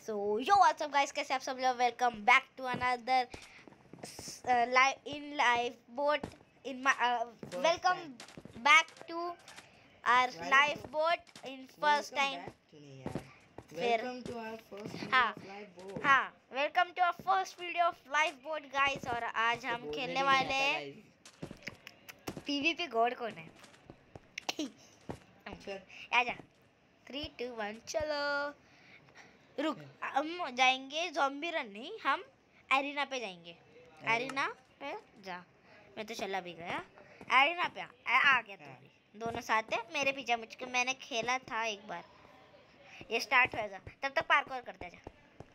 सो यो WhatsApp guys, कैसे आप सब लोग। Welcome back to another Lifeboat in welcome back to our Lifeboat in first time. फिर हाँ welcome to our first video of Lifeboat guys. और आज हम खेलने वाले हैं पीवीपी। गॉड कौन है? आजा 3 2 1 चलो। रुक, हम जाएंगे ज़ॉम्बी रन नहीं, हम एरिना पे जाएंगे। एरिना पे जा, मैं तो चला भी गया। एरिना पे आ गया तू भी। दोनों साथ है, मेरे पीछे मुझको मैंने खेला था एक बार। ये स्टार्ट होएगा तब तक पार्कोर करते जा।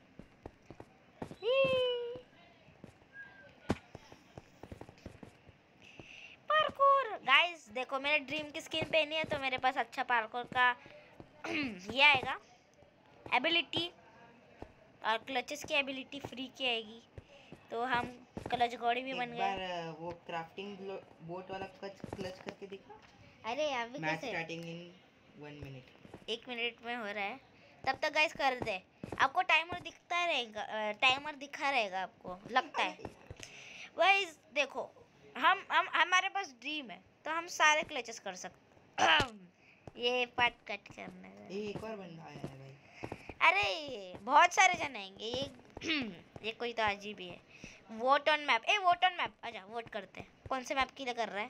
पार्कोर गाइस देखो, मेरे ड्रीम की स्किन पहनी है तो मेरे पास अच्छा पार्कोर का ये आएगा एबिलिटी। और क्लचेस की एबिलिटी फ्री की आएगी, तो हम क्लच गॉडी भी बन गए। एक बार वो क्राफ्टिंग बोट वाला क्लच करके दिखा। अरे यार भी मैच कैसे? Starting in 1 minute. 1 मिनट में हो रहा है। तब तक गाइस कर दे। आपको टाइमर दिखता रहेगा, टाइमर दिखा रहेगा आपको लगता है। गाइस देखो, हम हमारे पास ड्रीम है तो हम सारे क्लचेस कर सकते। ये पार्ट कट करना है। एक और बंदा आया है भाई। अरे बहुत सारे जन आएंगे। ये ये कोई तो अजीब ही है। Vote on map. Vote on map, आजा वोट करते हैं। कौन से मैप के लिए कर रहा है?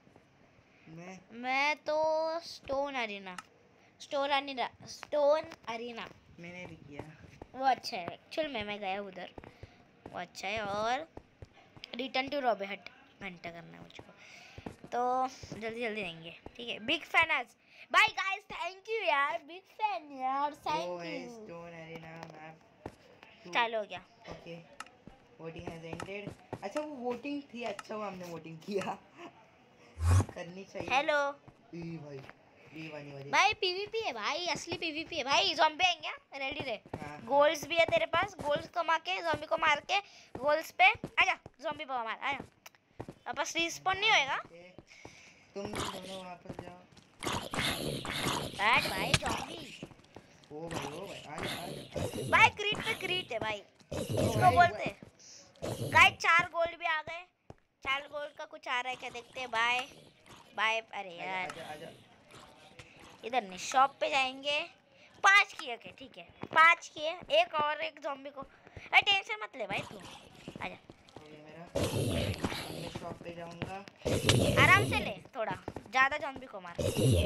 मैं तो स्टोन अरीना मैंने भी किया। वो अच्छा है एक्चुअल में। मैं गया उधर, वो अच्छा है। और रिटर्न टू रॉबे हट घंटा करना है मुझको, तो जल्दी जल्दी देंगे। ठीक है, बिग फैन आज। बाय गाइस, थैंक यू यार, बिग फैन यार, thank you. Stone arena map चालू हो गया। Okay, voting has ended. अच्छा वो वोटिंग थी, अच्छा वो हमने वोटिंग किया। करनी चाहिए। हेलो भाई भाई, पीवीपी है भाई, असली पीवीपी है भाई। ज़ॉम्बी आएंगे, रेडी रहे। हाँ। गोल्स भी है तेरे पास, गोल्स कमा के ज़ॉम्बी को मार के गोल्स पे आजा। ज़ॉम्बी पे मार, आजा। वापस रिस्पॉन नहीं होएगा। तुम दोनों वापस जाओ। बैठ भाई ज़ॉम्बी। ओ भाई आजा। भाई क्रीट पे क्रीट है भाई, इसको बोलते हैं। गाइस 4 गोल्ड भी आ गए। 4 गोल्ड का कुछ आ रहा है क्या, देखते हैं। Bye bye. अरे यार आजा। इधर नहीं, शॉप पे जाएंगे। 5 किए के, ठीक है 5 किए। एक और एक ज़ॉम्बी को। अरे टेंशन मत ले भाई तू, आजा। मेरा मैं शॉप पे जाऊंगा। आराम से ले, थोड़ा ज़्यादा ज़ॉम्बी को मार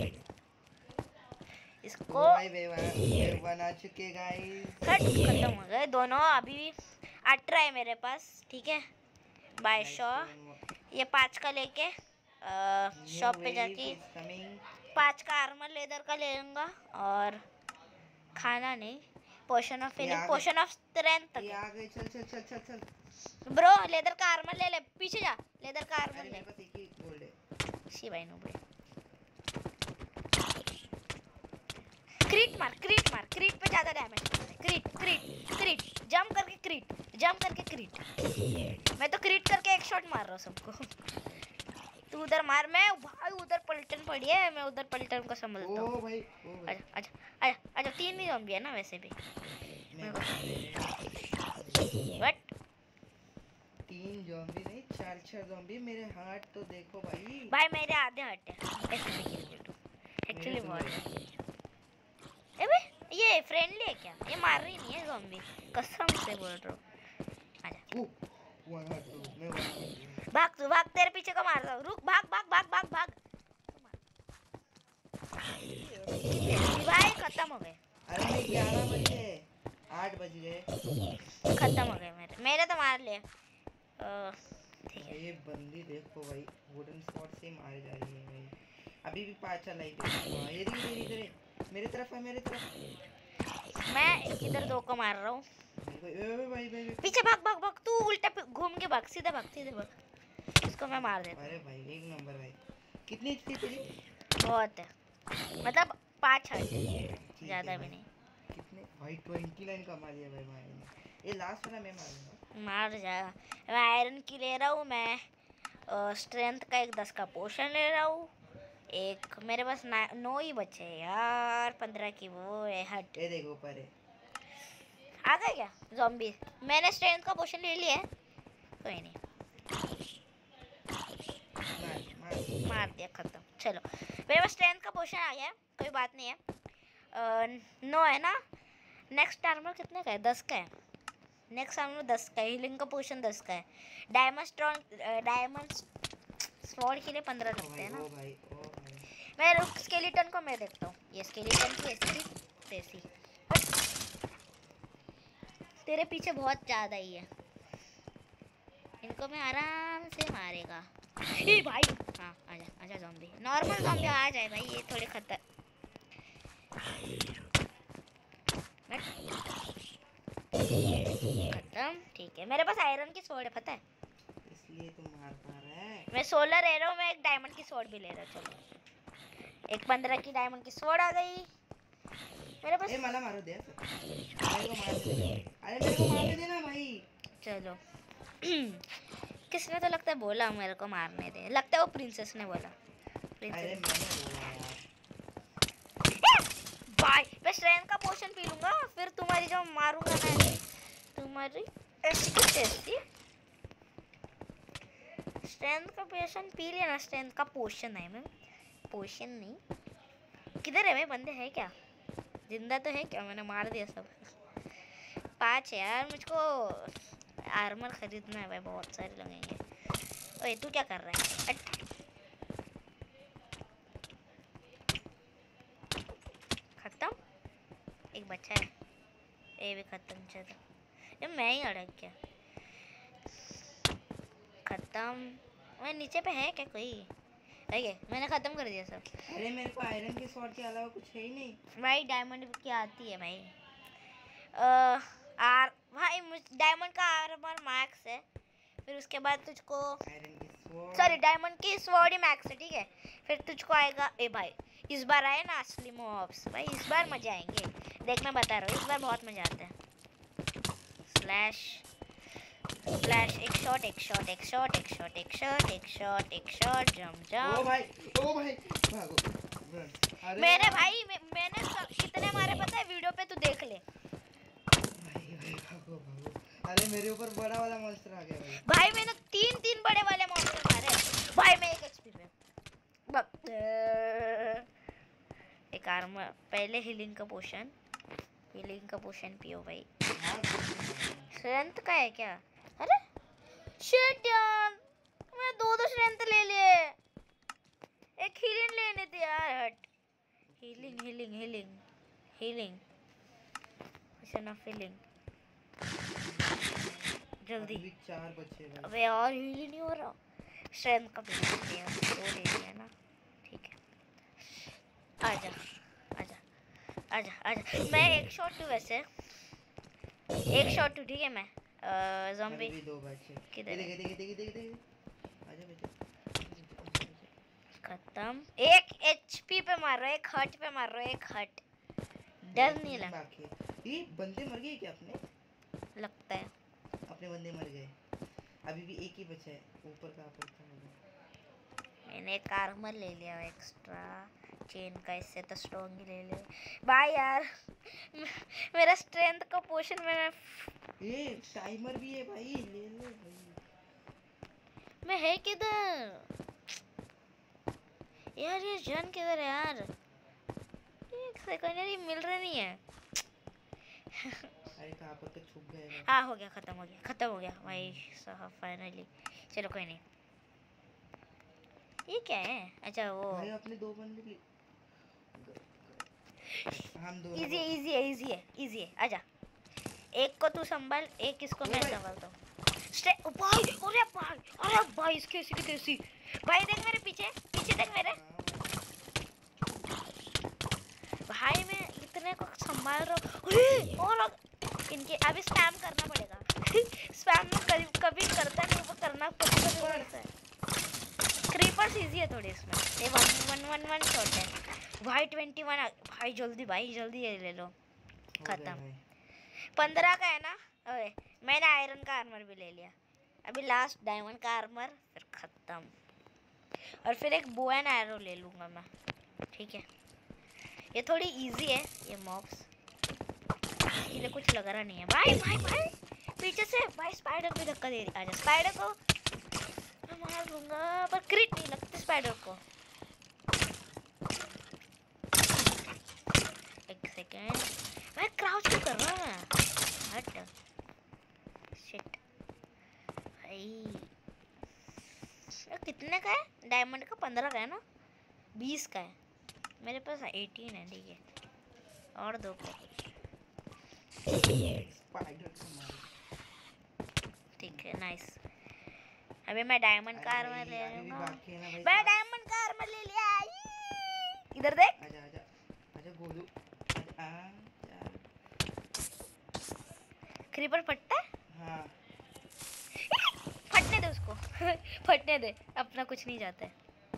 इसको। वेव आ चुके गाइस। खत्म हो गए दोनों। अभी 18 है मेरे पास, ठीक है। बाय शॉ। ये 5 का लेके शॉप पे जाके 5 का आर्मर लेदर का ले लूँगा। और खाना नहीं, potion of feeling, potion of strength तक है। चल ब्रो लेदर का आर्मर ले ले, पीछे जा। लेदर का आर्मर ले। मेरे पास एक ही गोल्ड है। शी भाई नो बड़े। क्रीट मार क्रीट पे ज्यादा डैमेज। क्रीट जंप करके क्रीट। मैं तो क्रीट करके एक शॉट मार रहा हूँ सबको। तू उधर मार, मैं भाई उधर पलटन पड़ी है, मैं उधर पलटन को संभलता हूँ। आजा 3 भी ज़ॉम्बी है ना वैसे भी। व्हाट 3 ज़ॉम्बी नहीं, 4 ज़ॉम्बी। मेरे हार्ट तो देखो भाई। मेरे आधे हट है एक्चुअली बहुत। ये फ्रेंडली है क्या? ये मार रही नहीं है ज़ॉम्बी, कसम से बोल रहा हूँ। आजा भाग, तेरे पीछे को मार रहा हूँ। रुक, भाग भाई खत्म हो गए। अरे 11 बजे 8 बज गए, खत्म हो गए मेरे तो मार लिए। ठीक है, ये बंदी देखो भाई, वुडन शॉट से मार जा रही है भाई। अभी भी 5 लाइट है। ये इधर मेरे तरफ है, मैं इधर 2 को मार रहा हूँ। भाई पीछे भाग, तू उल्टा घूम के भाग, सीधे भाग। इसको मैं मार देता हूँ। अरे भाई एक नंबर भाई। कितनी थी तेरी? बहुत है, मतलब 5 हट, ज़्यादा भी नहीं। कितने भाई? 29 कमा लिया भाई ने। ये लास्ट वाला मैं मारूंगा। मार जाएगा। मैं आयरन की ले रहा हूँ। मैं स्ट्रेंथ का एक 10 का पोशन ले रहा हूँ। एक मेरे पास 9 ही बचे यार। 15 की वो है हट। ये देखो ऊपर है। आ गया क्या ज़ॉम्बी? मैंने स्ट्रेंथ का पोशन ले लिया है, कोई नहीं। मार दिया, खत्म। चलो मेरे पास स्ट्रेंथ का पोशन आ गया है, कोई बात नहीं है। 9 है ना। नेक्स्ट आर्मर कितने का है? 10 का है। नेक्स्ट आर्मर 10 का है। हीलिंग का पोशन 10 का है। डायमंड स्वॉर्ड के लिए 15 लगते हैं ना। मैं रुक, स्केलेटन को मैं देखता हूँ। ये स्केलेटन की ऐसी तैसी, तेरे पीछे बहुत ज़्यादा ही है। इनको मैं आराम से मारेगा। ए भाई, हाँ आजा आजा ज़ॉम्बी, नॉर्मल ज़ॉम्बी आ जाए भाई, ये थोड़े खतर। खत्म, ठीक है। मेरे पास आयरन की स्वॉर्ड है, पता है, इसलिए तुम मार पा रहा है। मैं 16 ले रहा हूँ, मैं एक डायमंड की स्वॉर्ड भी ले रहा हूँ। चलो एक 15 की डायमंड की स्वॉर्ड आ गई मेरे पास। ए मला मारो दे, मेरे को मार दे। अरे मेरे को मार देना भाई। चलो किसने तो लगता है बोला मेरे को मारने दे, लगता है वो प्रिंसेस ने बोला। अरे मैंने बोला यार। भाई मैं स्ट्रेंथ का पोशन पी लूंगा, फिर तुम्हारी जो मारूंगा मैं, तुम्हारी ऐसी स्ट्रेंथ का पोशन पी लेना। स्ट्रेंथ का पोशन है, मैं पोशन नहीं। किधर है भाई, बंदे हैं क्या? जिंदा तो है क्या? मैंने मार दिया सब। 5 है यार, मुझको आर्मर खरीदना है भाई, बहुत सारे लगेंगे। ओए तू क्या कर रहा है? खत्म, एक बच्चा है, ये भी खत्म। चलो ये मैं ही अड़क गया। खत्म। मैं नीचे पे है क्या कोई? है, मैंने खत्म कर दिया सब। अरे मेरे को आयरन के स्वॉर्ड के अलावा कुछ है ही नहीं भाई। डायमंड की आती है भाई। भाई डायमंड का आर्मर मैक्स है, फिर उसके बाद तुझको आयरन की स्वॉर्ड, सॉरी डायमंड की स्वॉर्ड ही मैक्स है, ठीक है। फिर तुझको आएगा, ए भाई इस बार आए ना असली मॉब्स भाई, इस बार मजे आएंगे। देख मैं बता रहा हूँ, इस बार बहुत मजा आता है। स्लैश फ्लैश, एक शॉट एक शॉट एक शॉट एक शॉट एक शॉट एक शॉट एक शॉट, जम ओ भाई भागो। अरे मेरे भाई मैंने कितने मारे पता है वीडियो पे, तू देख ले। भाई भागो भागो। अरे मेरे ऊपर बड़ा वाला मॉन्स्टर आ गया भाई। भाई मैंने 3 बड़े वाले मॉन्स्टर मारे भाई, मैं 1 एचपी पे। एक आर्मर, पहले हीलिंग का पोशन पियो भाई। स्ट्रेंथ का है क्या? अरे शिट यार, मैं 2 स्ट्रेंथ ले लिए, एक हीलिंग लेने थे यार। हट, healing healing healing healing, feeling जल्दी। अभी 4 बचे भाई। अबे यार हील ही नहीं हो रहा। स्ट्रेंथ का भी ले लिया, वो ले लिया ना, ठीक है। आजा आजा आजा आजा, मैं एक शॉट टू, वैसे एक शॉट टू, ठीक है। मैं ज़ॉम्बी अभी 2 बचे। किधर है? देख आजा बेटा। खत्म। 1 एचपी पे मार रहा है, 1 हर्ट पे मार रहा है, 1 हर्ट। डर नहीं लगा, ये बंदे मर गए क्या अपने? लगता है अपने बंदे मर गए, अभी भी एक ही बचा है ऊपर का। मैंने एक आर्मर ले लिया एक्स्ट्रा चेन का, इससे तो स्ट्रॉन्ग ही ले ले भाई यार। मेरा स्ट्रेंथ का पोशन मैंने, ये टाइमर भी है भाई, ले लो भाई। मैं है किधर यार? ये जन किधर है यार? एक सेकेंडरी मिल रहा नहीं है। अरे कहाँ पर तो छुप गए भाई। हाँ हो गया, खत्म हो गया भाई साहब, फाइनली। चलो कोई नहीं। ये क्या है? अच्छा वो भाई अपने 2 बंदे हम दोनों इजी है। आजा, एक को तू संभाल, एक इसको मैं संभालता हूँ। अरे भाई इसकी ऐसी की तैसी। भाई देख मेरे पीछे देख मेरे भाई, मैं इतने को संभाल रहा हूँ। और इनके अभी स्पैम करना पड़ेगा। स्पैम में कभी करता नहीं, वो करना कभी पड़ता है। क्रीपर्स इजी है थोड़ी इसमें, ये 1 शॉट है भाई। 21 भाई, जल्दी ये ले लो। खत्म। 15 का है ना। ओए मैंने आयरन का आर्मर भी ले लिया, अभी लास्ट डायमंड का आर्मर, फिर खत्म। और फिर एक बो एंड एरो ले लूँगा मैं, ठीक है। ये थोड़ी इजी है ये मॉब्स। इसके लिए कुछ लग रहा नहीं है। भाई भाई भाई पीछे से भाई स्पाइडर भी धक्का दे रही। आजा स्पाइडर को मैं मार दूंगा पर क्रिट नहीं लगती स्पाइडर को। एक सेकेंड मैं क्राउच क्यों कर रहा हूँ मैं? हट शिट भाई। ये कितने का है? डायमंड का 15 का है ना? 20 का है मेरे पास 18 है। ठीक है और दो को स्पाइडर को मारो। ठीक है नाइस। अभी मैं डायमंड का अरे आर्मर ले अभी भी लूंगा। बाकी है ना भाई। मैं डायमंड का आर्मर ले लिया। इधर देख। आजा आजा आजा गोलू आजा आजा। क्रीपर फटता है? हाँ फटने दे उसको फटने दे अपना कुछ नहीं जाता है।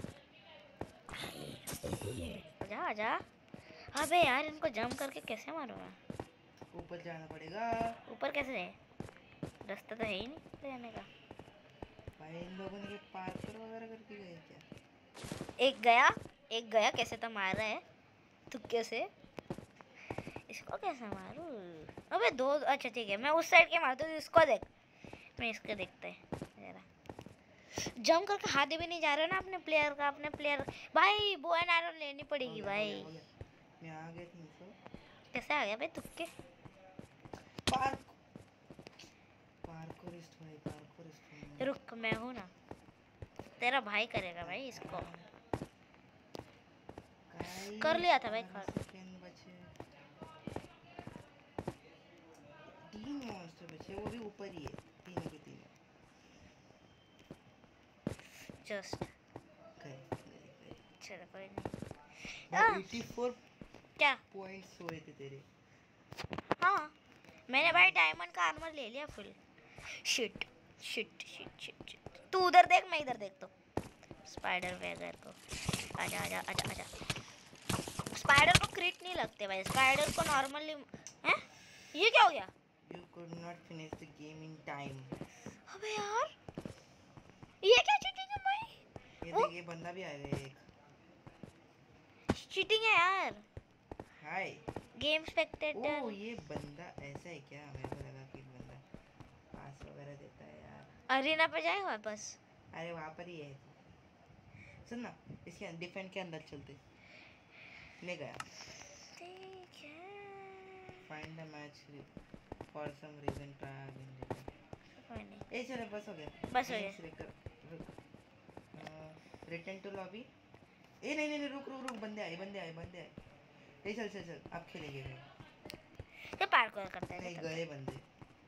आजा आजा। अबे यार इनको जंप करके कैसे मारूंगा? ऊपर जाना पड़ेगा। ऊपर कैसे है? रास्ता तो है ही नहीं ऊपर जाने का। भाई इन लोगों ने पार्कोर वगैरह करके गए क्या? एक गया कैसे तो मार रहा है तुक्के से। इसको कैसे मारूं? अबे दो। अच्छा ठीक है मैं उस साइड के मारता हूँ। इसको देख मैं इसको देखते हैं जरा। जंप करके हाथ भी नहीं जा रहा ना अपने प्लेयर का। अपने प्लेयर भाई बो एंड आयरन लेनी पड़ेगी भाई। हो गया। मैं आ गया 300। कैसे आ गया भाई तुक्के? पार्कोरिस्ट भाई पार्कोरिस्ट। रुक मैं हूँ ना। तेरा भाई करेगा भाई इसको। कर लिया था भाई कर। सेकंड बचे। 3 मॉन्स्टर बचे वो भी ऊपर ही है। 3 के 3 जस्ट गए। चलो कोई नहीं। भाई 84 क्या? पॉइंट्स हो रहे थे तेरे। हाँ मैंने भाई डायमंड का आर्मर ले लिया full. Shit shit shit shit shit. तू उधर देख मैं इधर देख। तो स्पाइडर वगैरह को आजा आजा आजा आजा। स्पाइडर को क्रिट नहीं लगते भाई। स्पाइडर को नॉर्मली हैं? ये क्या हो गया? You could not finish the game in time. अबे यार ये क्या चीटिंग है भाई? ये वो? देख ये बंदा भी आएगा एक। चीटिंग है यार। हाय गेम स्पेक्टेटर। ओ ये बंदा ऐसा है क्या? मेरे को लगा कि बंदा पास वगैरह देता है यार। अरीना पे जाए वापस। अरे वहाँ पर ही है। सुन ना इसके डिफेंड के अंदर चलते। ले गया। ठीक है find the match for some reason try again. कोई नहीं। ए चलो बस हो गया। बस हो गया। Return to lobby. ए नहीं नहीं रुक रुक रुक। बंदे आए। ए चल चल चल अब खेलेंगे भाई। ये पार्कोर करता है। नहीं गए बंदे।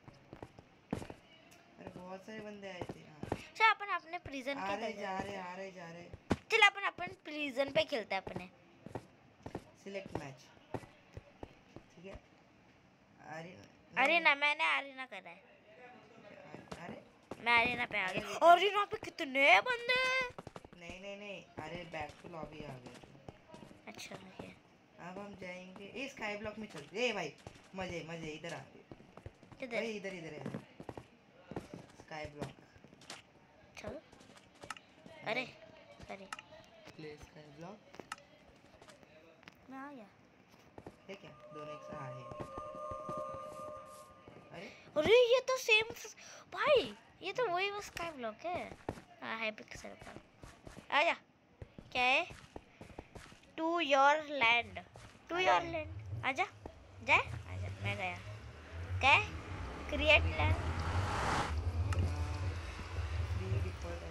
अरे बहुत सारे बंदे आए थे। हाँ चल अपन अपने प्रिजन आ के रहे तरफ जा रहे। चल अपन प्रिजन पे खेलते हैं अपने। सिलेक्ट मैच ठीक है। अरीना मैंने अरीना करा है। अरे मैं अरीना पे आ गया। अरीना पे कितने बंदे? नहीं अरे बैक टू लॉबी आ गए। अच्छा ठीक है। अब हम जाएंगे ए स्काई ब्लॉक में चलते। ए भाई मजे इधर आ। किधर? भाई इधर है स्काई ब्लॉक। चल अरे प्ले स्काई ब्लॉक। मैं आ गया। है क्या? दोनों एक साथ है। अरे ये तो सेम भाई। ये तो वही बस स्काई ब्लॉक है। हाँ है पिक्सल का। आजा क्या है? टू योर लैंड आजा जाए। आजा मैं गया। क्या है? Create land. Free default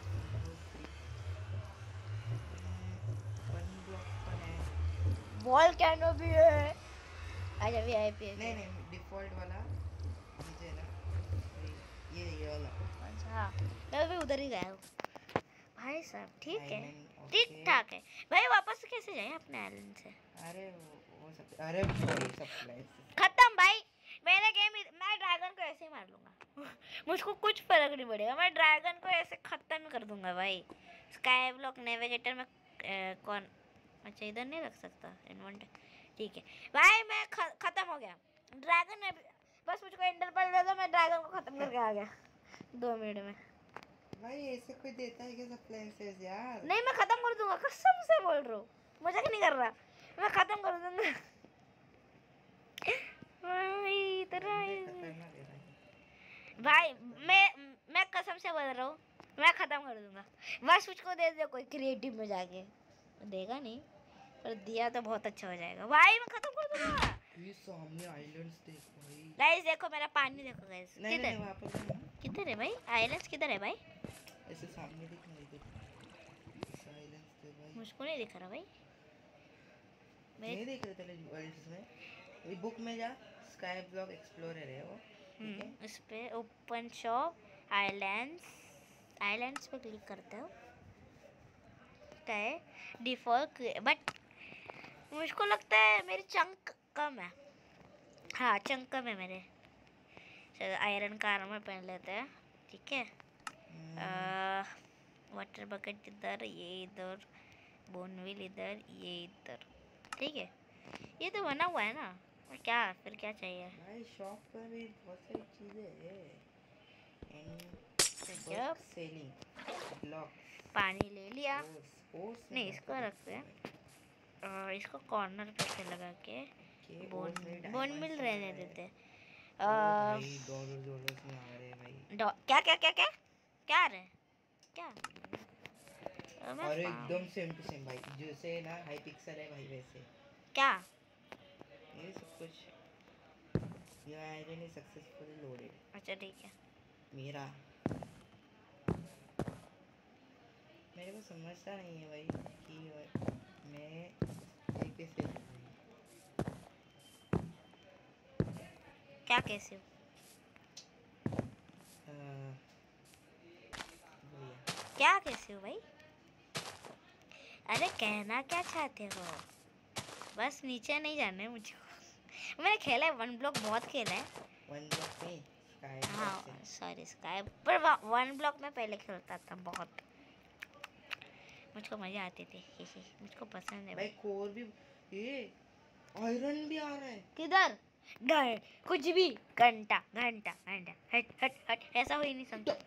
one block पर है। वॉल कैनो भी है। आजा वीआईपी है। नहीं डिफॉल्ट वाला नीचे है ना। ये वाला। अच्छा हाँ मैं भी उधर ही गया हूँ भाई साहब। ठीक है Diamond, ठीक okay. ठाक है भाई। वापस कैसे जाए अपने आइलैंड से? अरे वो सब अरे भाई सब लाइफ खत्म भाई। मैंने गेम मैं ड्रैगन को ऐसे ही मार लूंगा मुझको कुछ फर्क नहीं पड़ेगा। मैं ड्रैगन को ऐसे खत्म ही कर दूंगा भाई। स्काई ब्लॉक नेविगेटर में कौन? अच्छा इधर नहीं रख सकता इन्वेंट। ठीक है भाई मैं खत्म हो गया। ड्रैगन ने बस मुझको एंडर पर दे दो। मैं ड्रैगन को खत्म करके आ गया 2 मिनट में। भाई ऐसे कोई देता है क्या सप्लायंसेस यार? नहीं मैं खत्म कर दूंगा कसम से बोल रहा हूँ। मजाक नहीं कर रहा। मैं खत्म कर दूंगा इधर बंदे आए। खतरनाक है भाई। भाई मैं कसम से बोल रहा हूँ, मैं खत्म कर दूंगा। बस मुझको दे दे कोई क्रिएटिव में जाके। देगा नहीं, पर दिया तो बहुत अच्छा हो जाएगा भाई, मैं खत्म कर दूंगा। ये सामने आइलैंड्स देखो भाई। गाइस देखो मेरा पानी देखो गाइस, नहीं नहीं किधर वहाँ पर जाना। किधर है भाई? आइलैंड्स किधर है भाई? ऐसे सामने दिखना इधर। इस आइलैंड्स थे भाई। मुझको नहीं दिख रहा भाई मेरे। नहीं देख रहे थे वर्ल्ड्स में। ये बुक में जा, स्काई ब्लॉक एक्सप्लोरर है वो, ठीक है। उस पे ओपन शॉप आइलैंड्स, आइलैंड्स पे क्लिक करते हो क्या है डिफॉल्ट, बट मुझको लगता है मेरी चंक कम है। हाँ चंक कम है मेरे। चलो आयरन का आर्मर पहन लेते हैं, ठीक है। वाटर बकेट इधर, ये इधर, बोनविल इधर, ये इधर, ठीक है। ये तो बना हुआ है ना, और क्या फिर क्या चाहिए? भाई शॉप पर भी बहुत सारी चीजें है। जब सेलिंग ब्लॉक्स, पानी ले लिया, ओर्स नहीं इसको रखते हैं और इसको कॉर्नर पे से लगा के बोन मिल रहने देते हैं। भाई डॉलर्स में आ रहे हैं भाई। क्या क्या क्या क्या क्या आ रहे हैं क्या? और एकदम सेम टू सेम भाई, जैसे ना हाई पिक्सल है भाई वैसे। क्या? ये सब कुछ। Your iron is successfully loaded. अच्छा ठीक है। मेरा मेरे को समझता नहीं है भाई कि मैं ये कैसे। क्या कैसे हो? भैया क्या कैसे हो भाई? अरे कहना क्या चाहते हो? बस नीचे नहीं जाना है मुझको। मैंने खेला है वन ब्लॉक, बहुत खेला है। वन ब्लॉक में स्काई हाँ सॉरी स्काई, पर वन ब्लॉक में पहले खेलता था बहुत, मुझको मजा आती थी। मुझको पसंद है भाई। कोर भी, ये आयरन भी आ रहा है। किधर? कुछ भी घंटा घंटा घंटा, हट हट हट, ऐसा हो ही नहीं सकता।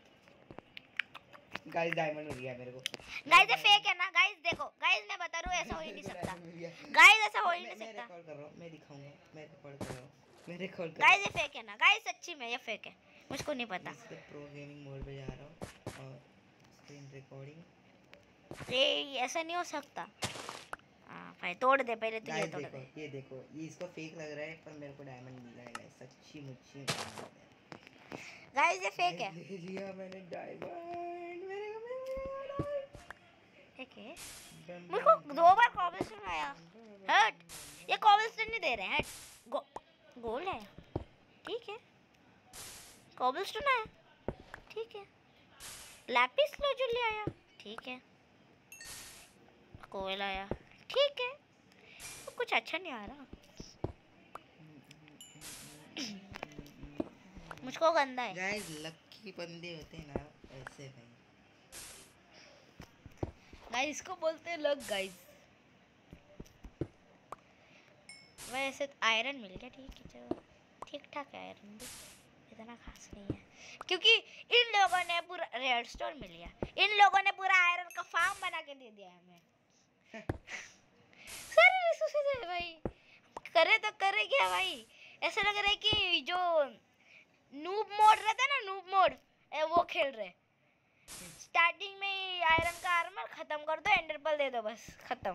गाइस डायमंड मिल गया मेरे को। गाइस ये फेक है ना गाइस, देखो गाइस मैं बता रहा हूँ ऐसा हो ही नहीं सकता गाइस, ऐसा हो ही नहीं मैं सकता रिकॉर्ड कर रहा हूँ, मैं दिखाऊंगा, मैं रिकॉर्ड कर रहा हूँ, मैं रिकॉर्ड कर गाइस। ये फेक है ना गाइस, सच्ची में ये फेक है, मुझको नहीं पता। इसके प्रो गेमिंग मोड पे जा रहा हूँ और स्क्रीन रिकॉर्डिंग। ये ऐसा नहीं हो सकता। हाँ भाई तोड़ दे पहले, तुझे गाइस तोड़ देखो, दे। ये देखो, ये इसको फेक लग रहा है पर मेरे को डायमंड मिल रहा है गाइस, सच्ची मुच्ची। गाइस ये फेक है। ले लिया मैंने डायमंड, मेरे को मिल गया। ठीक है, मुझको 2 बार कॉबलस्टोन आया। हट, ये कॉबलस्टोन नहीं दे रहे हैं, हट। गोल्ड है, ठीक है। कॉबलस्टोन आया, ठीक है। लैपिस लाजुली आया, ठीक है। कोयल आया, ठीक है। तो कुछ अच्छा नहीं आ रहा, मुझको गंदा है। गाइस लकी बंदे होते हैं ना ऐसे भाई। गाइस इसको बोलते हैं लक गाइस। वैसे तो आयरन मिल गया, ठीक है चलो, ठीक ठाक है आयरन भी, इतना खास नहीं है। क्योंकि इन लोगों ने पूरा रेडस्टोन मिल गया, इन लोगों ने पूरा आयरन का फार्म बना के दे दिया हमें। सारे रिसोर्सेज है भाई, करे तो करे क्या भाई। ऐसा लग रहा है कि जो नूब मोड रहता है ना, नूब मोड, वो खेल रहे। स्टार्टिंग में ही आयरन का आर्मर खत्म कर दो, एंडर पर्ल दे दो, बस खत्म।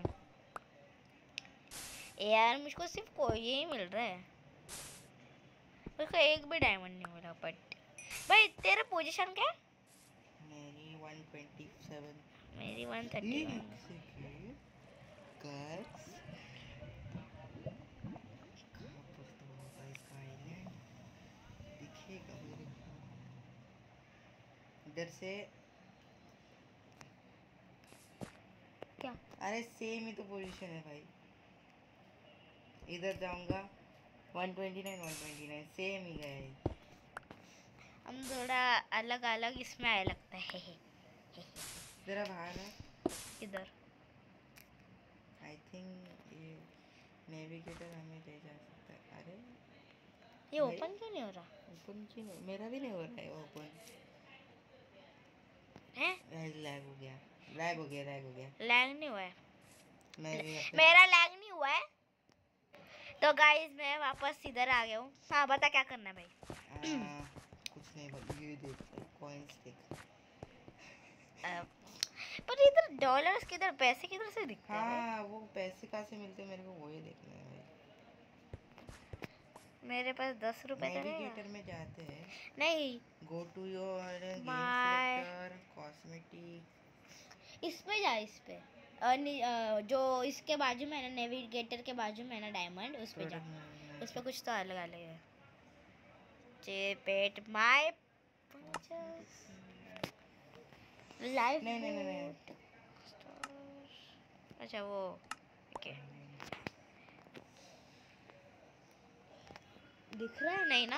यार मुझको सिर्फ कोई ही मिल रहा है, मुझको एक भी डायमंड नहीं मिला। बट भाई तेरा पोजीशन क्या है? मेरी 127। मेरी 131। गाइस कहाँ पर तो होगा इसका आइलैंड, दिखेगा मेरे को इधर से। क्या? अरे सेम ही तो पोजीशन है भाई, इधर जाऊंगा 129 सेम ही गए। हम थोड़ा अलग अलग इसमें आया लगता है। जरा बाहर है इधर आई थिंक ये नेविगेटर हमें ले जा सकता है। अरे ये भाई, ओपन क्यों नहीं हो रहा ओपन क्यों नहीं, मेरा भी नहीं हो रहा है ओपन है? लैग हो गया, लैग हो गया, लैग हो गया। लैग नहीं हुआ है, मैं भी अपने मेरा लैग नहीं हुआ है। तो गाइस मैं वापस इधर आ गया हूँ। हाँ बता क्या करना है भाई। कुछ नहीं भाई, ये देख कॉइंस देख। पर इधर डॉलर्स किधर, पैसे किधर से दिखते हैं भाई? हाँ वो पैसे कहाँ से मिलते हैं मेरे को वही देखना है भाई। मेरे पास 10 रुपए तो है। नेविगेटर में जाते हैं। नहीं go to your game my selector cosmetic. इस पे जा, इस पे जो इसके बाजू में है ना, नेविगेटर के बाजू में है ना डायमंड, उस पे जा। उस पे कुछ तो अलग अलग है। पेट माय लाइफ नहीं। अच्छा वो ओके दिख रहा है नहीं ना?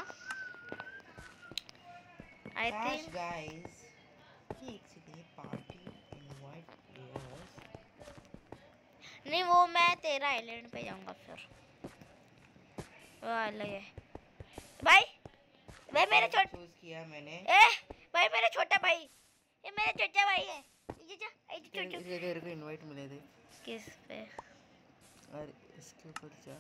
आई थिंक गाइस एक सेकंड, पार्टी इनवाइट प्लेयर्स। नहीं, वो मैं तेरा आइलैंड पे जाऊंगा फिर, वो अलग है भाई। भाई मेरे चूज किया मैंने। भाई मेरा छोटा भाई, ये मेरा छोटा भाई है। ये जा तेरे को इनवाइट मिले थे किस पे? और इसके ऊपर जा।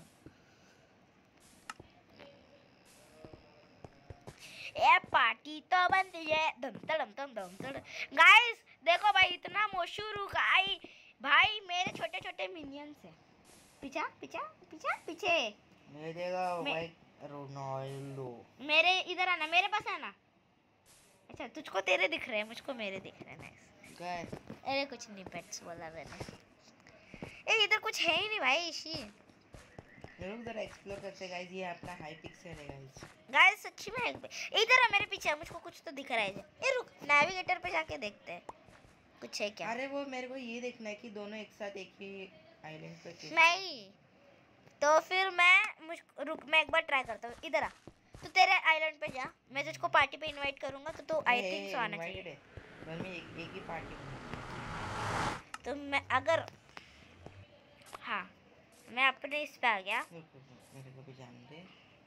ए पार्टी तो बनती है दम तड़म दम दम तड़। गाइस देखो भाई, इतना मशहूर गाई भाई, मेरे छोटे छोटे मिनियंस है। पीछा पीछा पीछा पीछे ये देखो भाई, रोनाल्डो। मेरे इधर आना, मेरे पास आना। अच्छा तुझको तेरे दिख रहे हैं, मुझको मेरे दिख रहे हैं। नाइस। गाइस अरे कुछ नहीं, पेट्स बोला मैंने। ए इधर कुछ है ही नहीं भाई। इसी लोग जरा एक्सप्लोर करते गाइस, ये अपना हाई पिक्सल है गाइस। गाइस सच्ची में इधर है मेरे पीछे, मुझको कुछ तो दिख रहा है। ए रुक, नेविगेटर पे जाके देखते हैं कुछ है क्या। अरे वो मेरे को ये देखना है कि दोनों एक साथ एक ही आइलैंड पे कैसे। नहीं तो फिर रुक, मैं एक बार ट्राई करता हूँ। इधर आ, तू तेरे आइलैंड पे जा, मैं तुझको पार्टी पे इनवाइट करूंगा तो तू आई थिंक सो आना चाहिए। घर में एक ही पार्टी। तो मैं अगर हाँ मैं अपने इस पे आ गया, मेरे को भी जान दे।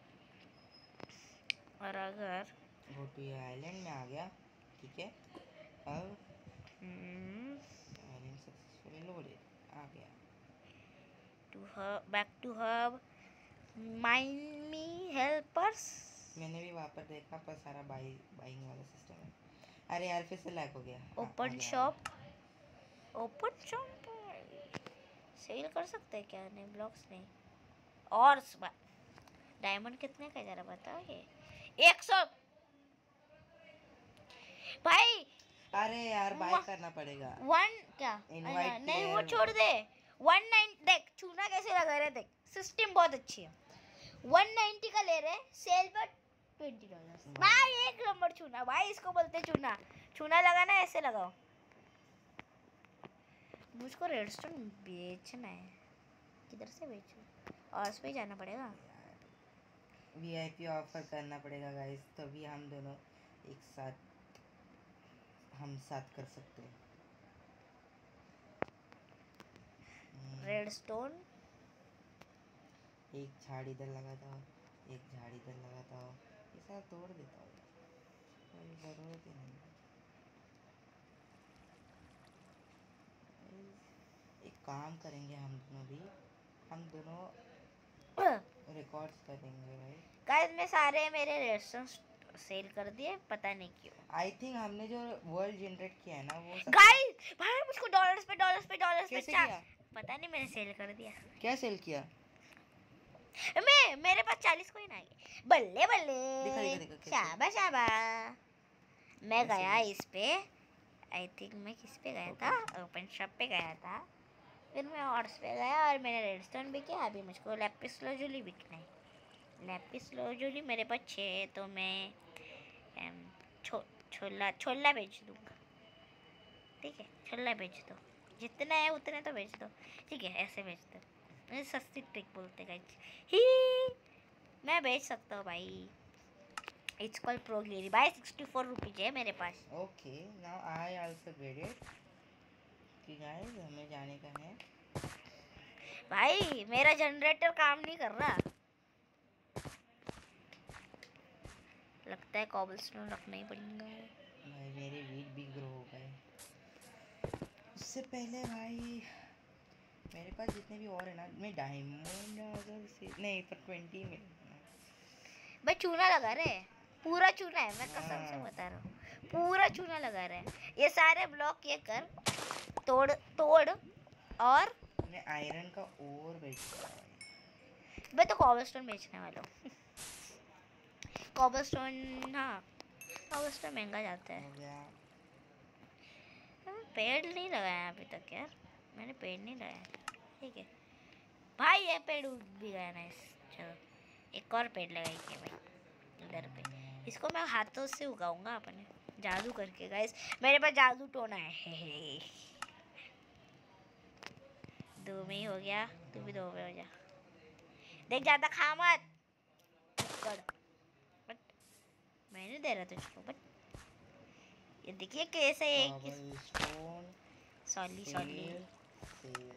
और अगर गो टू योर आइलैंड में आ गया, ठीक है। अब आइलैंड सक्सेसफुली लोडेड आ गया। To hub, back to hub, mind me helpers. मैंने भी वहाँ पर देखा, पर सारा बाइंग वाला सिस्टम है। अरे यार फिर से लैग हो गया। Open shop, open shop sell कर सकते हैं क्या? नहीं ब्लॉक्स नहीं। और डायमंड कितने का जरा बताओ। ये 100 भाई। अरे यार बाय करना पड़ेगा। क्या Invite नहीं वो player छोड़ दे। 19 देख चूना कैसे लगा रहे, देख सिस्टम बहुत अच्छी है। 190 का ले रहे, सेल पर $20 भाई। एक नंबर चूना भाई, इसको बोलते चूना। चूना लगाना ऐसे लगाओ। मुझको रेडस्टोन बेचना है, किधर से बेचूं? और उस पे जाना पड़ेगा। वीआईपी ऑफर करना पड़ेगा गाइस, तभी हम दोनों एक साथ कर सकते हैं। रेडस्टोन एक झाड़ इधर लगाता हूँ, एक झाड़ इधर लगाता हूँ, ये सारा तोड़ देता हूँ, कोई ज़रूरत ही नहीं। एक काम करेंगे हम दोनों रिकॉर्ड्स करेंगे भाई। गाइस मैं सारे मेरे रेस्टोरेंट सेल कर दिए, पता नहीं क्यों। आई थिंक हमने जो वर्ल्ड जनरेट किया है ना वो गाइस भाई मुझको डॉलर्स पे कैसे किया? पता नहीं, मैंने सेल कर दिया। क्या सेल किया? मेरे पास 40 कोइन आ गए। बल्ले बल्ले, दिखा शाबाश शाबाश। मैं गया इस पे, आई थिंक मैं किस पे गया था, ओपन शॉप पे गया था। फिर मैं हॉर्स पे गया और मैंने रेडस्टोन भी किया। अभी मुझको लैपिस लाजुली बिकना है। लैपिस लाजुली मेरे पास 6 है, तो मैं छोला बेच दूंगा। ठीक है छोला बेच दो, जितना है उतने तो बेच दो। ठीक है ऐसे बेच दो, मुझे सस्ती ट्रिक बोलते गाइस ही। मैं बेच सकता हूँ भाई। इट्स कॉल्ड प्रो ग्लेरी भाई। 64 रुपीज है मेरे पास। Okay now I also get it कि गाइस हमें जाने का है। भाई मेरा जनरेटर काम नहीं कर रहा, लगता है कॉबलस्टोन रखना ही पड़ेगा। भाई मेरे वीट भी ग्रो हो गए। उससे पहले भाई मेरे पास जितने भी और है ना, मैं डायमंड अगर से नहीं पर 20 में भाई चूना लगा रहे हैं, पूरा चूना है, मैं कसम से हाँ। बता रहा हूँ, पूरा चूना लगा रहे हैं। ये सारे ब्लॉक ये कर, तोड़ तोड़, और मैं आयरन का और बेचता हूँ भाई। मैं तो कॉबलस्टोन बेचने वाला हूँ। कॉबलस्टोन, हाँ कॉबलस्टोन महंगा जाता है। हो गया। पेड़ नहीं लगाया अभी तक यार, मैंने पेड़ नहीं लगाया। ठीक है भाई, ये पेड़ उग भी गया ना। चलो एक और पेड़ लगाएंगे भाई इधर पे। इसको मैं हाथों से उगाऊंगा अपने जादू करके गाइस, मेरे पास जादू टोना है। हे। 2 में ही हो गया, तू भी 2 में हो जा। देख ज्यादा खा मत, बट मैं नहीं दे रहा तुझको, बट ये देखिए कैसे एक कॉबलस्टोन सॉली सॉली। से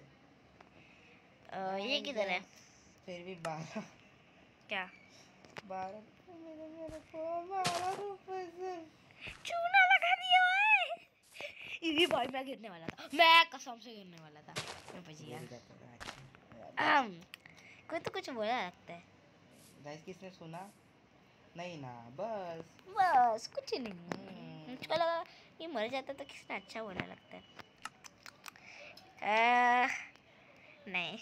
ये किधर है? फिर भी 12 क्या 12 मेरे को 12 रुपए से चूना लगा दिया भाई। ये भाई मैं गिरने वाला था, मैं कसम से गिरने वाला था, मैं बच गया। कोई तो कुछ बोला लगता है। गाइस किसने सुना? नहीं ना, बस कुछ नहीं, मुझको लगा ये मर जाता तो किसने अच्छा बोला लगता है। नहीं।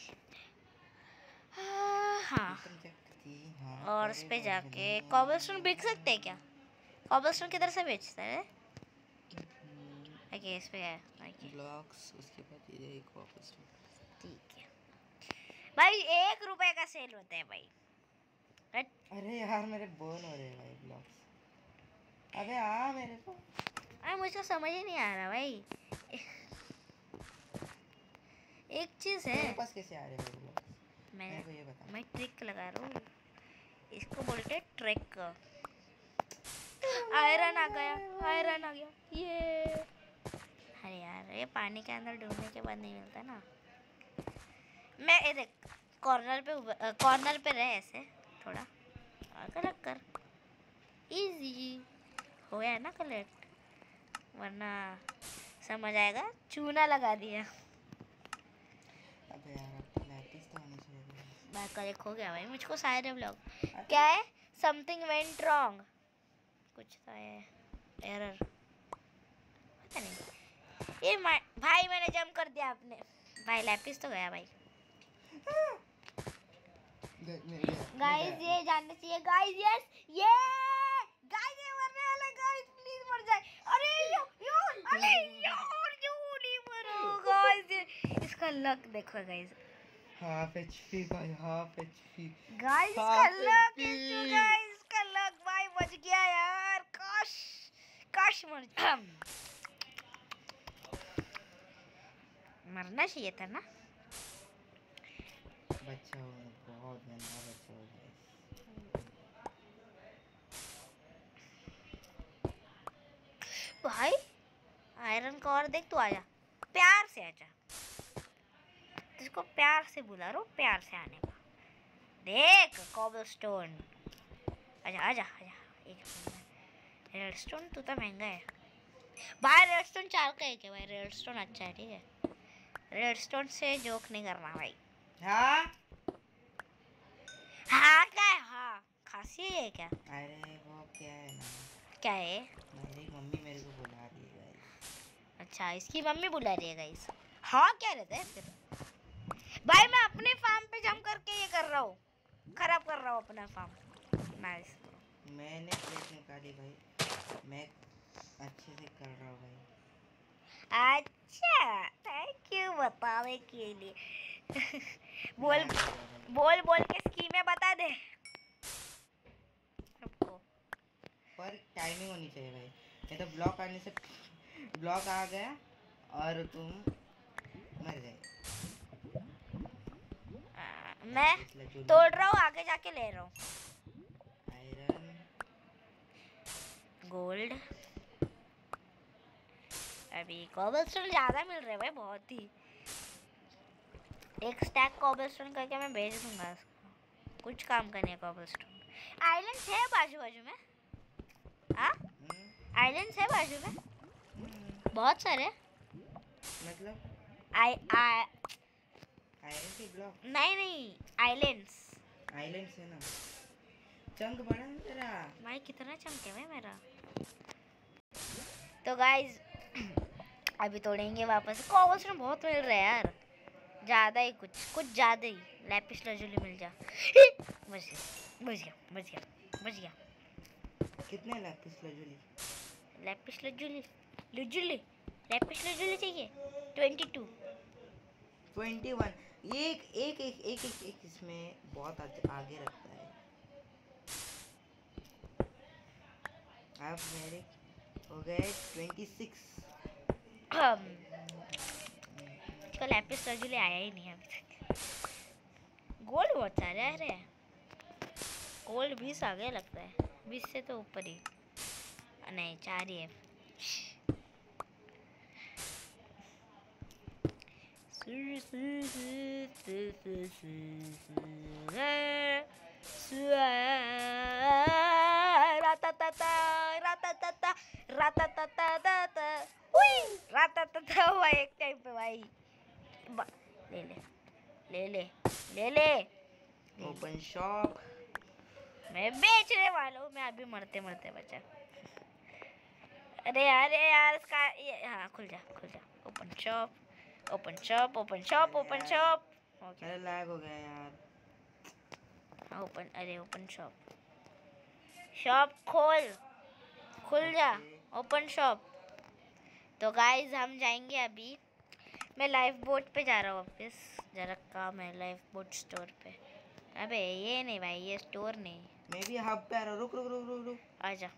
हाँ, और इस पे जाके कॉबलस्टोन बेच सकते हैं क्या? कॉबलस्टोन किधर से बेचता है? ओके इस पे है, ओके ब्लॉक्स, उसके बाद ये एक कॉबलस्टोन। ठीक है भाई, 1 रुपए का सेल होता है भाई। अरे यार मेरे बर्न हो रहे हैं भाई ब्लॉक्स। अबे हाँ मेरे को मुझको समझ ही नहीं आ रहा भाई। एक चीज है, मेरे पास कैसे आ रहे हैं ब्लॉक्स? मेरे को ये बता। मैं ट्रिक लगा रहा हूँ, इसको बोलते हैं ट्रिक। आयरन आ गया, आयरन आ गया ये। अरे यार ये पानी के अंदर डूबने के बाद नहीं मिलता ना। मैं ये देख कॉर्नर पे रहे ऐसे थोड़ा कलेक्ट कर, इजी हो गया ना कलेक्ट, वरना समझ आएगा चूना लगा दिया। अबे यार अब तो लैपिस तो आनी चाहिए। मैं कलेक्ट हो गया भाई, मुझको सारे ब्लॉक। क्या है? समथिंग वेंट रॉन्ग, कुछ तो है एरर, पता नहीं। ये भाई मैंने जंप कर दिया आपने भाई, लैपिस तो गया भाई। गाइस ये जानना चाहिए गाइस, यस ये गाइस ये मरने वाला है गाइस, प्लीज मर जाए। अरे अरे यार क्यों नहीं मरो गाइस, इसका लक देखो गाइस, हाफ एचपी भाई, हाफ एचपी गाइस इसका लक गाइस, इसका लक भाई बच गया यार, काश काश मरना चाहिए था ना। बच्चा हो, बहुत गंदा बच्चा हो गया। भाई आयरन का और देख, तू आजा, प्यार से आजा, तुझको प्यार से बुला रहा हूँ, प्यार से आने का। देख कॉबलस्टोन, आजा आजा आजा। एक रेडस्टोन तू तो महंगा है भाई, रेडस्टोन 4 का एक है भाई, रेडस्टोन अच्छा है, ठीक है। रेडस्टोन से जोक नहीं करना भाई। हाँ हाँ क्या है? हाँ खांसी है क्या? अरे वो क्या है ना, क्या है? मेरी मम्मी मेरे को बुला रही है गाइस। अच्छा इसकी मम्मी बुला रही है गाइस। हाँ क्या रहता है फिर भाई, मैं अपने फार्म पे जम करके ये कर रहा हूँ, खराब कर रहा हूँ अपना फार्म। नाइस, मैंने प्लेट निकाली भाई, मैं अच्छे से कर रहा हूँ भाई। अच्छा थैंक यू बताने के लिए। बोल बोल बोल के स्कीमें बता दे सबको, पर टाइमिंग होनी चाहिए भाई, नहीं तो ब्लॉक आने से ब्लॉक आ गया और तुम मर गए। मैं तोड़ रहा हूँ, आगे जाके ले रहा हूँ। आयरन गोल्ड, अभी कॉबलस्टोन ज़्यादा मिल रहे हैं भाई, बहुत ही। एक स्टैक कॉबलस्टोन करके मैं भेज दूंगा उसको, कुछ काम करने कॉबलस्टोन। आइलैंड्स है बाजू बाजू में? हाँ आइलैंड्स है बाजू में बहुत सारे, मतलब आई आयरन के ब्लॉक नहीं आइलैंड्स। आइलैंड्स है ना। चंक बड़ा है तेरा भाई कितना चमके भाई मेरा। तो गाइज अभी तोड़ेंगे वापस। कॉबलस्टोन बहुत मिल रहा है यार, ज्यादा ही कुछ ज्यादा ही। लैपिस लाजुली मिल जा। बच गया। कितने लैपिस लाजुली लैपिस लाजुली चाहिए 22। 21 एक इसमें बहुत आगे रखता है। अब मेरे हो गए 26। इसका लैपिस लाजुली आया ही नहीं अभी तक। गोल्ड बहुत सारे आ रहे हैं। गोल्ड 20 आ गया लगता है, 20 से तो ऊपर ही। नहीं 4 ही है। हुआ एक टाइम पे भाई। ले ले ओपन शॉप मैं बेचने वाला हूँ। मैं अभी मरते बचा। अरे यार इसका ये हाँ खुल जा। Open shop. मेरा लैग हो गया यार। हाँ ओपन शॉप खुल जा। Open shop. तो गाइस हम जाएंगे अभी। मैं लाइफ बोट पे जा रहा हूँ वापस, जरा काम है लाइफ बोट स्टोर पे। अबे ये नहीं भाई, ये स्टोर नहीं। मैं भी हब पे आ रहा हूँ। रुक आजा।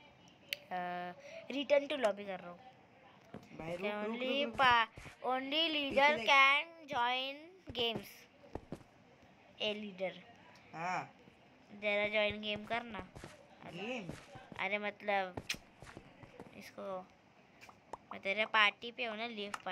रिटर्न टू लॉबी कर रहा हूँ। भाई रुक only leader can join games. A leader हाँ जरा जॉइन गेम करना। गेम अरे मतलब इसको मैं तेरे पार्टी पे हूँ ना,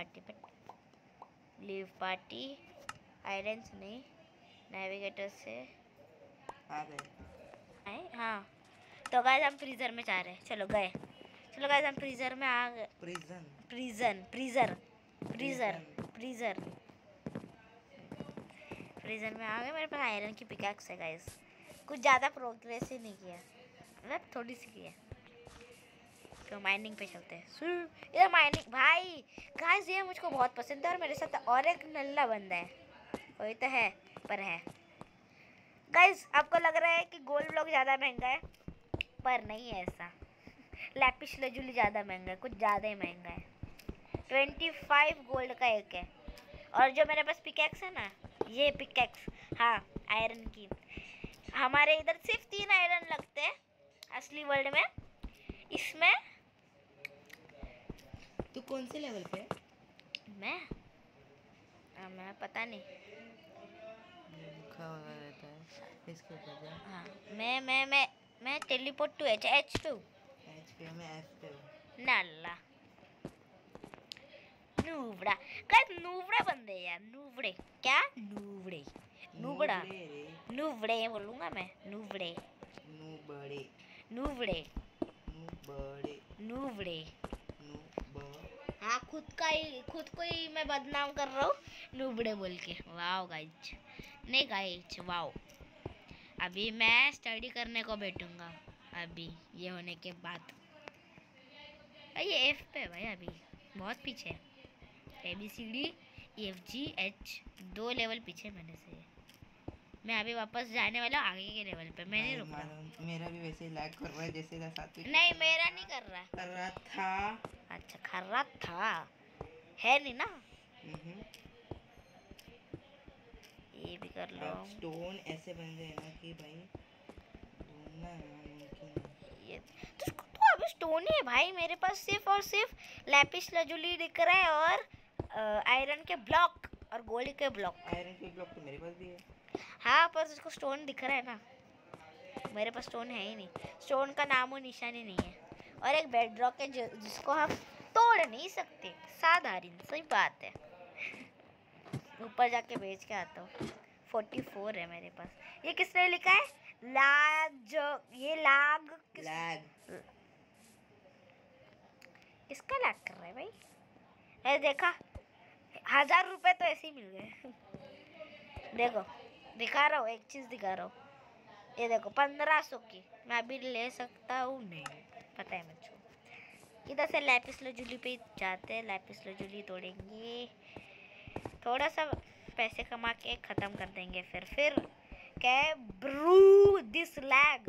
लीव पार्टी आयरन्स नहीं नेविगेटर से आ गए। आए। हाँ तो गाइस हम फ्रीजर में जा रहे हैं। चलो गाइस हम फ्रीजर में आ गए। फ्रीजर में आ गए। मेरे पास आयरन की पिकैक्स है गाइस। कुछ ज़्यादा प्रोग्रेस ही नहीं किया, मतलब थोड़ी सी की है। तो माइनिंग पे चलते हैं। ये माइनिंग भाई गाइस ये मुझको बहुत पसंद है। और मेरे साथ और एक नल्ला बंदा है, कोई तो है पर है। गाइस आपको लग रहा है कि गोल्ड ब्लॉक ज़्यादा महंगा है, पर नहीं है ऐसा। लैपिस लाजुली ज़्यादा महंगा है, कुछ ज़्यादा ही महंगा है। 25 गोल्ड का एक है। और जो मेरे पास पिकैक्स है ना, ये पिकैक्स हाँ आयरन की। हमारे इधर सिर्फ 3 आयरन लगते हैं असली वर्ल्ड में। इसमें तू कौन से लेवल पे है? मैं पता नहीं। लिखा हुआ रहता है इसके ऊपर जा। हाँ मैं टेलीपोर्ट टू H2 एच पे में एफ पे हूँ। नल्ला नूबड़ा गाइस, नूबड़ा बंदे यार। नूबड़े क्या नूबड़े बोलूँगा मैं। नूबड़े हाँ खुद को ही मैं बदनाम कर रहा हूँ नूबड़े बोल के। वाओ गाइज, नहीं गाइज वाओ। अभी मैं स्टडी करने को बैठूंगा अभी ये होने के बाद। ये एफ पे है भाई, अभी बहुत पीछे है। ABCD EFG H 2 लेवल पीछे मैंने से। मैं अभी वापस जाने वाला आगे के लेवल पे। मैं नहीं रुक रहा। मेरा भी वैसे ही लैग कर रहा है जैसे नहीं मेरा नहीं कर रहा था। अच्छा कर रहा था, है नहीं ना। ये भी कर लो। स्टोन ऐसे बन गए ना कि भाई ढूंढना मुमकिन है। ये तो अभी स्टोन ही है भाई मेरे पास। सिर्फ और सिर्फ लैपिस लाजुली दिख रहा है और आयरन के ब्लॉक और गोल्ड के ब्लॉक। आयरन के ब्लॉक तो मेरे पास भी है। हाँ पर उसको स्टोन दिख रहा है ना, मेरे पास स्टोन है ही नहीं। स्टोन का नामो निशान ही नहीं है। और एक बेड रॉक है जिसको हम तोड़ नहीं सकते। साधारण सही बात है। ऊपर जाके बेच के आता हूँ। 44 है मेरे पास। ये किसने लिखा है? लाग किसका लैग कर रहा है भाई? अरे देखा 1000 रुपए तो ऐसे ही मिल गए। देखो दिखा रहा हूँ, एक चीज दिखा रहा हूँ। ये देखो 1500 की मैं अभी ले सकता हूँ नहीं, पता है मुझको। इधर से लैपिस लजुली पे जाते हैं, लैपिस लजुली तोड़ेंगे, थोड़ा सा पैसे कमा के खत्म कर देंगे। फिर क्या है, ब्रू दिस लैग,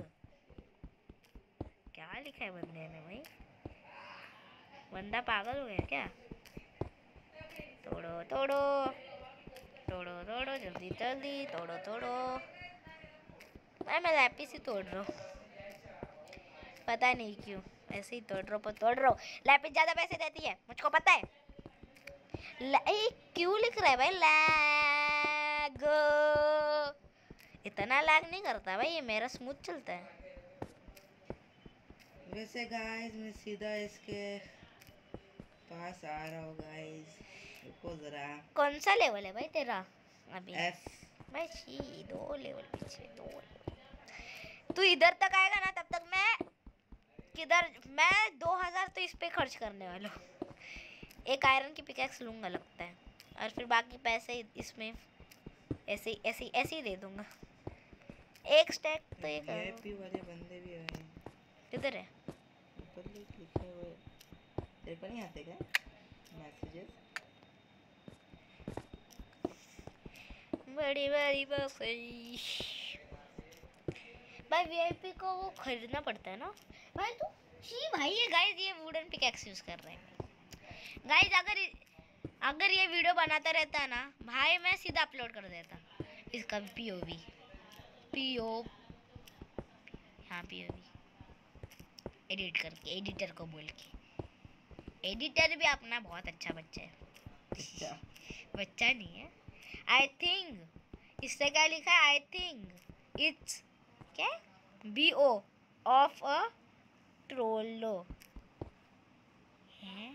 क्या लिखा है बंदे ने भाई, बंदा पागल हो गया क्या? तोड़ो तोड़ो तोड़ो तोड़ो, जल्दी जल्दी तोड़ो तोड़ो। मैं लैपिस ही तोड़ रहा हूँ, पता नहीं क्यों, ऐसे ही तोड़ रहा हूँ, तोड़ रहा हूँ। लैपिस ज्यादा पैसे देती है मुझको पता है। क्यों लिख रहा है भाई लैग? इतना लैग नहीं करता भाई, ये मेरा स्मूथ चलता है। वैसे गाइस मैं सीधा इसके पास आ रहा हूँ गाइस, रुको जरा। कौन सा लेवल है भाई तेरा अभी? एफ। भाई छी 2 लेवल पीछे, 2 लेवल। तू इधर तक आएगा ना तब तक मैं 2000 तो इस पे खर्च करने वाला हूँ। एक आयरन की पिकैक्स लूंगा लगता है, और फिर बाकी पैसे इसमें ऐसे ऐसे ही दे दूंगा। एक स्टैक तो ये कर। वीआईपी वाले बंदे भी आए। किधर है? ऊपर लिखे हुए तेरे को नहीं आते क्या मैसेजेस? बड़ी बड़ी बकरी भाई, वीआईपी को वो खरीदना पड़ता है ना भाई। तू छी भाई, ये गाइस ये वुडन पिकैक्स यूज कर रहे हैं गाइस। अगर ये वीडियो बनाता रहता ना भाई, मैं सीधा अपलोड कर देता इसका पीओवी हाँ पीओवी एडिट करके, एडिटर को बोल के। एडिटर भी अपना बहुत अच्छा बच्चा है। अच्छा बच्चा नहीं है। आई थिंक इससे क्या लिखा है, आई थिंक इट्स क्या BO ऑफ अ ट्रोलो है।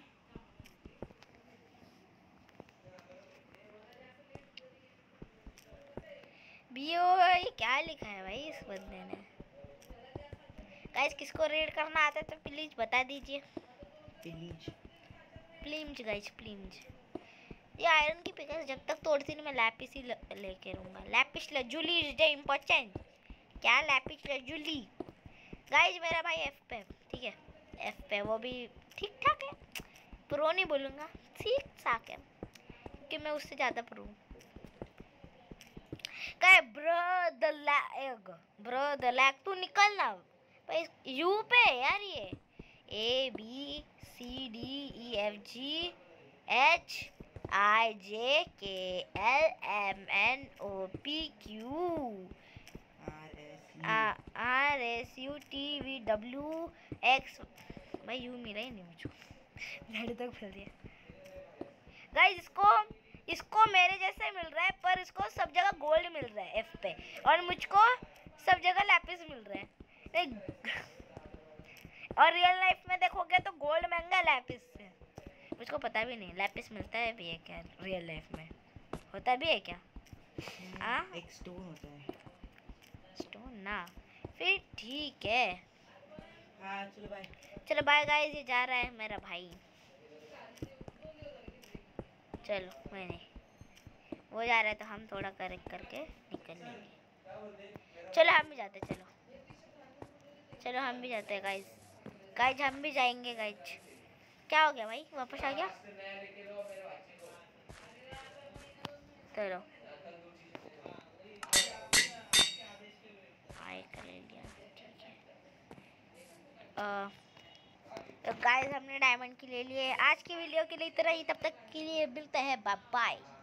BO ये क्या लिखा है भाई इस बंदे ने? गाइस किसको रेड करना आता है तो प्लीज बता दीजिए। Please please guys please. ये आयरन की पिकैक्स जब तक तोड़ती नहीं मैं लैपिस ही लेके रहूंगा। Lapis lazuli is the important. क्या लैपिस लजुली? गाइस मेरा भाई एफ पे, ठीक है एफ पे, वो भी ठीक ठाक है, प्रो नहीं बोलूँगा, ठीक ठाक है, क्योंकि मैं उससे ज़्यादा प्रो हूँ। क्या ब्रो द लैग तू निकल ना भाई, यू पे यार ये ABCDEFGHIJKLMNOPQ RSUTVWX भाई यू मिला ही नहीं मुझको, लड़ तक फैल दिया। गाइस इसको मेरे जैसे मिल रहा है, पर इसको सब जगह गोल्ड मिल रहा है एफ पे, और मुझको सब जगह लैपिस मिल रहा है। और रियल लाइफ में देखोगे तो गोल्ड महंगा लैपिस से, मुझको पता भी नहीं लैपिस मिलता है भी है क्या रियल लाइफ में, होता भी है क्या? एक स्टोन होता है। स्टोन ना, फिर ठीक है। हाँ चलो बाय। चलो बाय गाइस, ये जा रहा है मेरा भाई। चलो मैंने वो जा रहा है तो हम थोड़ा करेक्ट करके निकल लेंगे। चलो हम भी जाते, चलो हम भी जाते हैं गाइस हम भी जाएंगे गाइस। क्या हो गया भाई, वापस आ गया? चलो हाय कर लिया, ठीक है। तो गाइस हमने डायमंड की ले लिए। आज की वीडियो के लिए इतना ही, तब तक के लिए मिलते हैं, बाय बाय।